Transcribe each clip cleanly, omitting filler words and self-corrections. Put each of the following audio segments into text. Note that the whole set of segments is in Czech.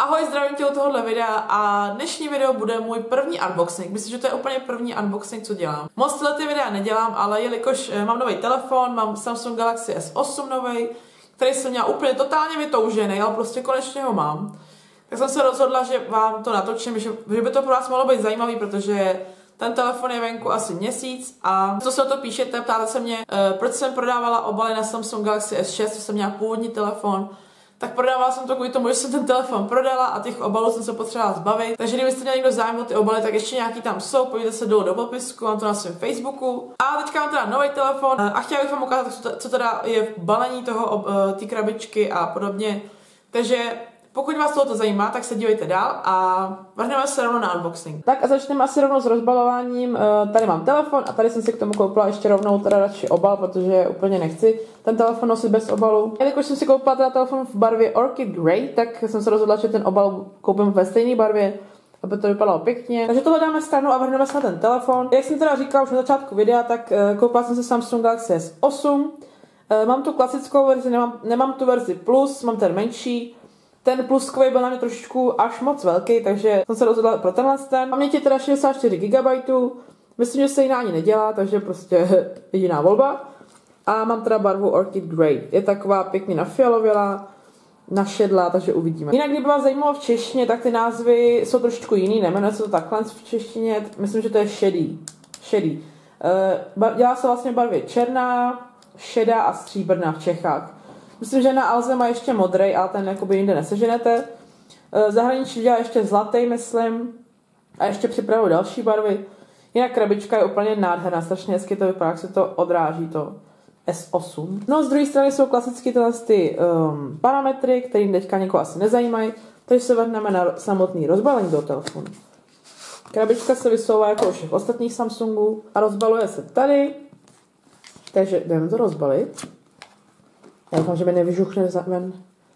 Ahoj, zdravím tě u tohohle videa a dnešní video bude můj první unboxing. Myslím, že to je úplně první unboxing, co dělám. Moc tyhle ty videa nedělám, ale jelikož mám nový telefon, mám Samsung Galaxy S8 nový, který jsem měla úplně totálně vytoužený, ale prostě konečně ho mám. Tak jsem se rozhodla, že vám to natočím, že by to pro vás mohlo být zajímavý, protože ten telefon je venku asi měsíc a co se o to píšete, ptáte se mě, proč jsem prodávala obaly na Samsung Galaxy S6, co jsem měla původní telefon. Tak prodávala jsem to kvůli tomu, že jsem ten telefon prodala a těch obalů jsem se potřebovala zbavit. Takže kdybyste měli někdo zájem o ty obaly, tak ještě nějaký tam jsou, pojďte se dolů do popisku, mám to na svém Facebooku. A teďka mám teda nový telefon a chtěla bych vám ukázat, co teda je v balení toho, ty krabičky a podobně. Takže pokud vás tohoto zajímá, tak se dívejte dál a vrhneme se rovnou na unboxing. Tak a začneme asi rovnou s rozbalováním. Tady mám telefon a tady jsem si k tomu koupila ještě rovnou teda radši obal, protože úplně nechci ten telefon nosit bez obalu. Jelikož jsem si koupila teda telefon v barvě Orchid Grey, tak jsem se rozhodla, že ten obal koupím ve stejné barvě, aby to vypadalo pěkně. Takže tohle dáme stranu a vrhneme se na ten telefon. Jak jsem teda říkala už na začátku videa, tak koupila jsem si Samsung Galaxy S8. Mám tu klasickou verzi, nemám tu verzi Plus, mám ten menší. Ten pluskový byl na mě trošičku až moc velký, takže jsem se rozhodla pro tenhle ten. Mám mě teda 64 GB, myslím, že se jiná ani nedělá, takže prostě jediná volba. A mám teda barvu Orchid Grey. Je taková pěkně nafialovělá, našedlá, takže uvidíme. Jinak, kdyby vás zajímalo v češtině, tak ty názvy jsou trošičku jiný, nejmenuje se to takhle v češtině, myslím, že to je šedý. Dělá se vlastně v barvě černá, šedá a stříbrná v Čechách. Myslím, že na Alze má ještě modrej, ale ten jakoby jinde neseženete. Zahraničí dělá ještě zlatý, myslím. A ještě připravuju další barvy. Jinak krabička je úplně nádherná, strašně hezky to vypadá, jak se to odráží, to S8. No z druhé strany jsou klasicky tyhle parametry, které teďka někoho asi nezajímají. Takže se vrhneme na samotný rozbalení do telefonu. Krabička se vysouvá jako u všech ostatních Samsungů a rozbaluje se tady. Takže jdeme to rozbalit. Já doufám, že mi nevyžuchne ven.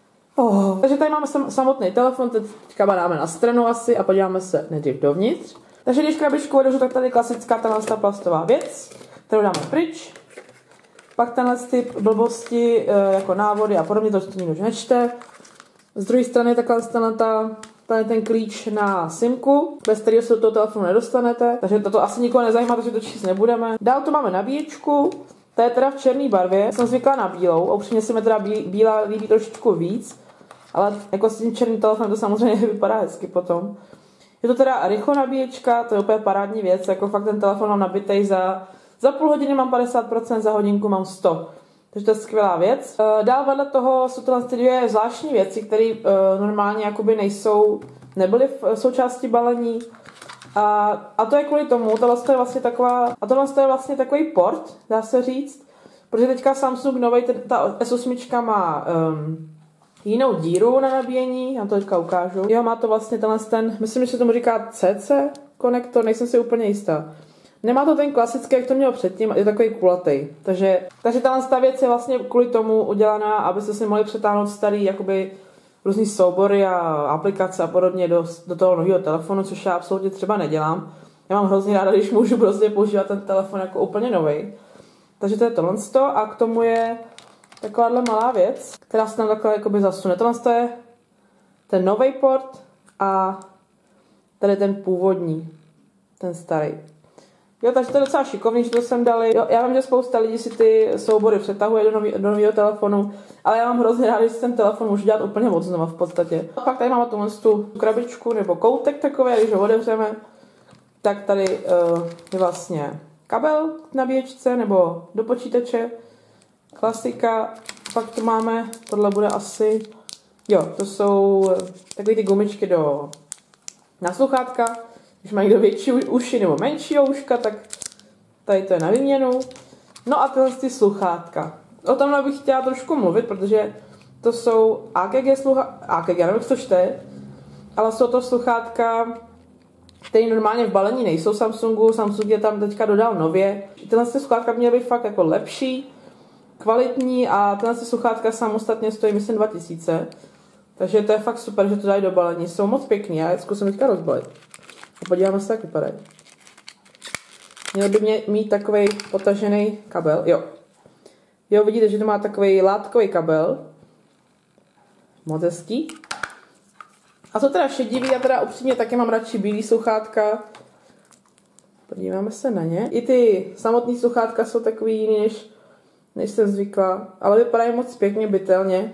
Takže tady máme samotný telefon, teďka dáme na stranu asi a podíváme se nejdřív dovnitř. Takže když krabičku odevřu, tak tady klasická ta plastová věc, kterou dáme pryč. Pak tenhle typ blbosti jako návody a podobně, to nikdo už nečte. Z druhé strany takhle tady ten klíč na simku, bez kterého se do toho telefonu nedostanete, takže to asi nikoho nezajímá, takže to číst nebudeme. Dál tu máme nabíječku. Ta je teda v černé barvě, jsem zvykla na bílou a upřímně se mi teda bílá líbí trošičku víc, ale jako s tím černým telefonem to samozřejmě vypadá hezky potom. Je to teda rychlo nabíječka, to je úplně parádní věc, jako fakt ten telefon mám nabitej za půl hodiny mám 50%, za hodinku mám 100%. Takže to je skvělá věc. Dál vedle toho jsou tohle dvě zvláštní věci, které normálně jakoby nebyly v součástí balení. A to je kvůli tomu, tohle je vlastně takový port, dá se říct, protože teďka Samsung novej, ta S8 má jinou díru na nabíjení, já to teďka ukážu. Jo, má to vlastně myslím, že se tomu říká CC konektor, nejsem si úplně jistá. Nemá to ten klasický, jak to mělo předtím, je takový kulatý. Takže ta věc je vlastně kvůli tomu udělaná, abyste si mohli přetáhnout starý jakoby různý soubory a aplikace a podobně do toho nového telefonu, což já absolutně třeba nedělám. Já mám hrozně ráda, když můžu prostě používat ten telefon jako úplně nový. Takže to je tohle a k tomu je takováhle malá věc, která se tam takhle jakoby zasune. Tohle je ten nový port a tady ten původní, ten starý. Jo, takže to je docela šikovný, že to sem dali. Jo, já vím, že spousta lidí si ty soubory přetahuje do nového telefonu, ale já mám hrozně rád, že si ten telefon můžu dělat úplně moc znova v podstatě. A pak tady máme tu krabičku nebo koutek takový, když ho otevřeme, tak tady je vlastně kabel k nabíječce nebo do počítače, klasika. Pak tu máme, tohle bude asi, jo, to jsou takové ty gumičky na sluchátka. Když má někdo větší uši nebo menší uška, tak tady to je na výměnu. No a tyhle ty sluchátka. O tomhle bych chtěla trošku mluvit, protože to jsou AKG sluchátka, nevím, jak to čte, ale jsou to sluchátka, které normálně v balení nejsou Samsungu. Samsung je tam teďka dodal nově. Tyhle sluchátka měly být fakt jako lepší, kvalitní a tyhle sluchátka samostatně stojí myslím 2000. Takže to je fakt super, že to dají do balení. Jsou moc pěkný, já je zkusím teďka rozbalit. A podíváme se, jak vypadají. Měl by mít takový potažený kabel. Jo, vidíte, že to má takový látkový kabel. Moc hezký. A jsou teda šedivý, já teda upřímně taky mám radši bílý sluchátka. Podíváme se na ně. I ty samotné sluchátka jsou takový jiný, než jsem zvykla. Ale vypadají moc pěkně, bytelně.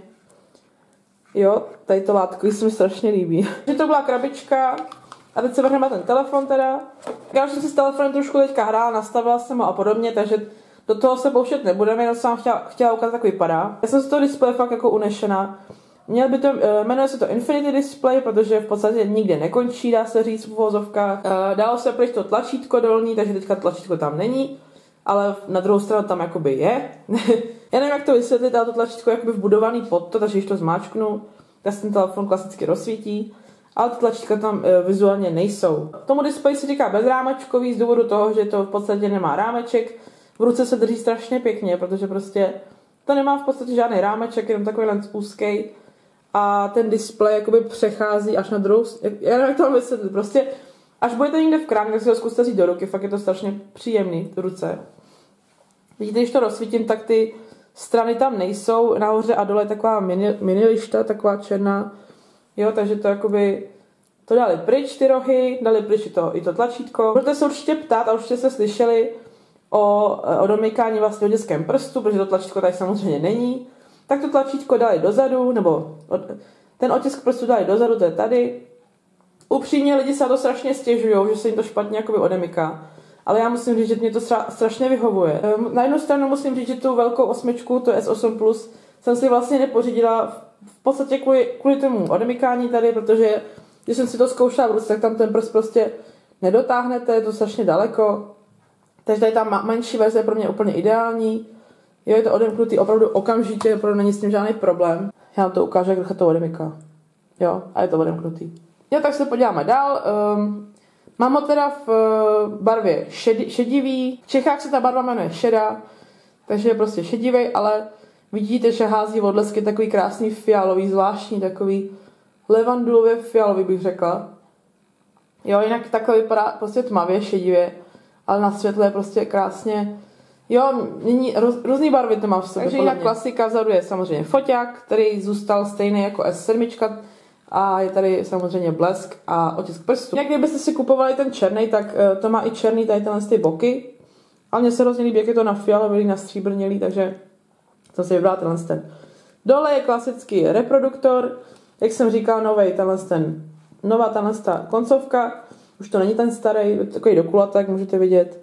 Jo, tady to látkový se mi strašně líbí. Takže to byla krabička. A teď se vrhneme na ten telefon teda. Já už jsem si s telefonem trošku teďka hrála, nastavila jsem ho a podobně, takže do toho se pouštět nebudeme, jenom jsem chtěla ukázat, jak vypadá. Já jsem z toho displeje fakt jako unešená. Jmenuje se to Infinity Display, protože v podstatě nikde nekončí, dá se říct v uvozovkách. Dalo se pryč to tlačítko dolní, takže teďka tlačítko tam není, ale na druhou stranu tam jakoby je. Já nevím, jak to vysvětlit, ale to tlačítko je jakoby vbudovaný pod to, takže když to zmáčknu, tak se ten telefon klasicky rozsvítí, ale ty tlačítka tam vizuálně nejsou. Tomu displeji se říká bezrámečkový z důvodu toho, že to v podstatě nemá rámeček. V ruce se drží strašně pěkně, protože prostě to nemá v podstatě žádný rámeček, jenom takový len úzký. A ten displej jakoby přechází až na druhou, já nevím, jak to mám vysvětlit, prostě až budete někde v krámě, tak si ho zkuste vzít do ruky, fakt je to strašně příjemný v ruce. Vidíte, když to rozsvítím, tak ty strany tam nejsou, nahoře a dole je taková mini lišta, taková černá, jo, takže to jakoby, to dali pryč ty rohy, dali pryč i to tlačítko. Budete se určitě ptát a určitě jste slyšeli o domykání vlastně o dětském prstu, protože to tlačítko tady samozřejmě není. Tak to tlačítko dali dozadu, nebo ten otisk prstu dali dozadu, to je tady. Upřímně lidi se na to strašně stěžují, že se jim to špatně jakoby odemyká. Ale já musím říct, že mě to strašně vyhovuje. Na jednu stranu musím říct, že tu velkou osmičku, to S8 Plus, jsem si vlastně nepořídila v podstatě kvůli tomu odemykání tady, protože když jsem si to zkoušela v ruce, tak tam ten prst prostě nedotáhnete, je to strašně daleko. Takže tady ta menší verze je pro mě úplně ideální. Jo, je to odemknutý opravdu okamžitě, opravdu není s tím žádný problém. Já vám to ukážu, jak rychle to odemyká. Jo, a je to odemknutý. Jo, tak se podíváme dál. Mám ho teda v barvě šedivý. V Čechách se ta barva jmenuje šedá, takže je prostě šedivý, ale vidíte, že hází odlesky takový krásný fialový, zvláštní, takový levandulově fialový bych řekla. Jo, jinak takhle vypadá prostě tmavě, šedivě, ale na světle je prostě krásně. Jo, různý barvy to má v sobě. Takže jinak klasika vzadu je samozřejmě foťák, který zůstal stejný jako S7 a je tady samozřejmě blesk a otisk prstu. Jak kdybyste si kupovali ten černý, tak to má i černý tady ty boky. A mně se hrozně líbí, jak je to na fialový, na stříbrnělý, takže jsem si vybral ten. Dole je klasický reproduktor, jak jsem říkal, nová ta koncovka, už to není ten starý, takový dokulatek, můžete vidět.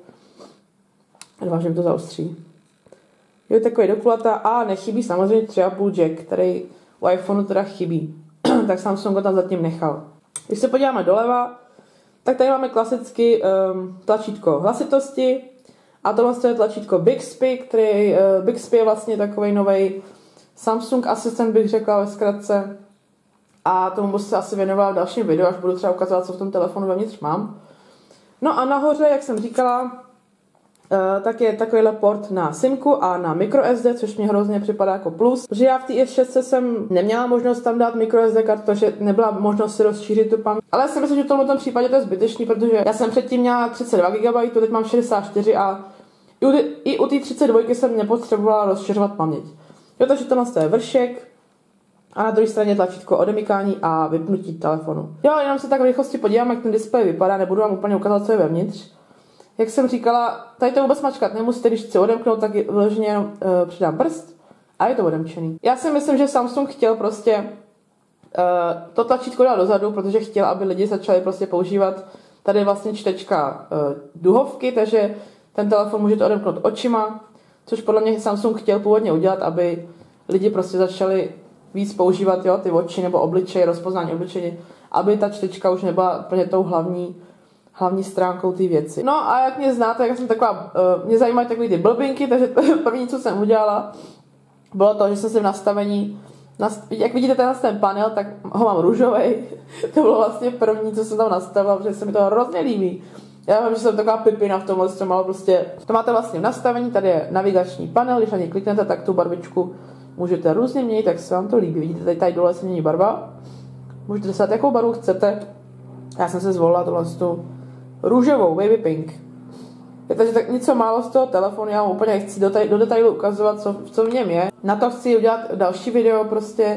Vážně to zaostří. Je takový dokulata a nechybí samozřejmě 3,5 jack, který u iPhoneu teda chybí. Tak Samsung ho tam zatím nechal. Když se podíváme doleva, tak tady máme klasicky tlačítko hlasitosti a tohle je tlačítko Bixby, Bixby je vlastně takový nový Samsung asistent, bych řekla ve zkratce. A tomu budu se asi věnovala v dalším videu, až budu třeba ukazovat, co v tom telefonu vevnitř mám. No a nahoře, jak jsem říkala, tak je takovýhle port na SIMku a na microSD, což mě hrozně připadá jako plus. Protože já v té S6 jsem neměla možnost tam dát microSD kartu, protože nebyla možnost si rozšířit tu paměť. Ale já si myslím, že v tomto případě to je zbytečný, protože já jsem předtím měla 32 GB, teď mám 64 a i u té 32 jsem nepotřebovala rozšiřovat paměť. Jo, takže tohle je vršek a na druhé straně tlačítko odemykání a vypnutí telefonu. Jo, jenom se tak v rychlosti podívám, jak ten displej vypadá, nebudu vám úplně ukázat, co je vevnitř. Jak jsem říkala, tady to vůbec mačkat nemusíte, když chci odemknout, tak vyloženě jenom přidám prst a je to odemčený. Já si myslím, že Samsung chtěl prostě to tlačítko dát dozadu, protože chtěl, aby lidi začali prostě používat tady vlastně čtečka duhovky, takže ten telefon můžete odemknout očima, což podle mě Samsung chtěl původně udělat, aby lidi prostě začali víc používat ty oči nebo obličej, rozpoznání obličeje, aby ta čtečka už nebyla úplně tou hlavní stránkou té věci. No a jak mě znáte, jak jsem taková, mě zajímají takové ty blbinky, takže první, co jsem udělala, bylo to, že jsem si v nastavení, jak vidíte ten panel, tak ho mám růžovej. To bylo vlastně první, co jsem tam nastavila, protože se mi to hrozně líbí. Já vím, že jsem taková pipina v tomhle, ale prostě to máte vlastně v nastavení, tady je navigační panel, když na něj kliknete, tak tu barvičku můžete různě měnit, tak se vám to líbí. Vidíte, tady dole se mění barva. Můžete dostat, jakou barvu chcete. Já jsem se zvolila tohle tu růžovou, baby pink. Takže tak něco málo z toho telefonu, já vám úplně chci do detailu ukazovat, co v něm je. Na to chci udělat další video prostě,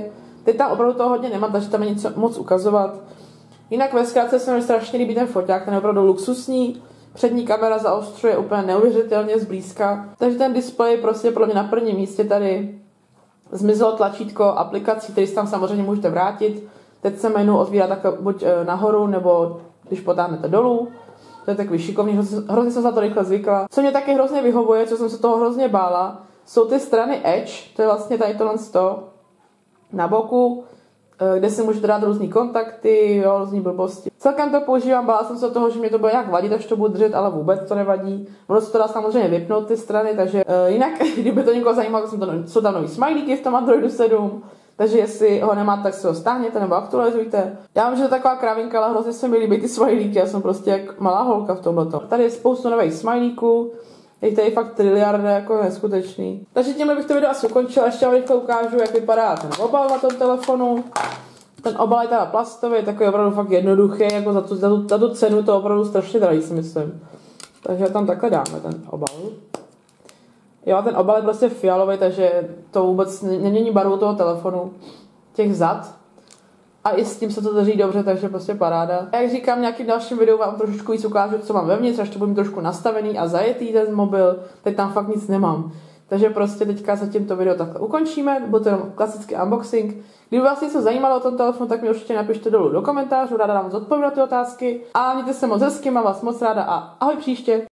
Teď tam opravdu toho hodně nemám, takže tam není co moc ukazovat. Jinak ve zkrátce se mi strašně líbí ten foťák, ten je opravdu luxusní. Přední kamera zaostřuje úplně neuvěřitelně zblízka. Takže ten displej prostě pro mě na prvním místě tady. Zmizelo tlačítko aplikací, který si tam samozřejmě můžete vrátit. Teď se menu otvírá tak buď nahoru, nebo když potáhnete dolů. To je takový šikovný, hrozně jsem se na to rychle zvykla. Co mě taky hrozně vyhovuje, co jsem se toho hrozně bála, jsou ty strany Edge, to je vlastně tady tohle na boku, kde si můžete dát různý kontakty, jo, různý blbosti. Celkem to používám, bála jsem se toho, že mě to bude nějak vadit, až to budu držet, ale vůbec to nevadí. Ono se to dá samozřejmě vypnout ty strany, takže jinak, kdyby to někoho zajímalo, jsou tam nový smajlíky v tom Androidu 7, takže jestli ho nemáte, tak si ho stáhněte nebo aktualizujte. Já vím, že to je taková kravinka, ale hrozně se mi líbí ty smajlíky, já jsem prostě jak malá holka v tomhletom. Tady je spoustu nových smajlíků. Je tady fakt triliarda, jako neskutečný. Takže tímhle bych to video asi ukončila. Ještě vám rychle ukážu, jak vypadá ten obal na tom telefonu. Ten obal je teda plastový, takový opravdu fakt jednoduchý, jako za tu cenu to opravdu strašně drahý, si myslím. Takže tam takhle dáme ten obal. Jo, ten obal je prostě fialový, takže to vůbec nemění barvu toho telefonu. Těch zad. A i s tím se to drží dobře, takže prostě paráda. A jak říkám, nějakým dalším videu vám trošičku víc ukážu, co mám vevnitř, až to budu mít trošku nastavený a zajetý ten mobil. Teď tam fakt nic nemám. Takže prostě teďka zatím to video takhle ukončíme, bude to jenom klasický unboxing. Kdyby vás něco zajímalo o tom telefonu, tak mi určitě napište dolů do komentářů, ráda dám zodpovědět ty otázky. A mějte se moc hezky, mám vás moc ráda a ahoj příště.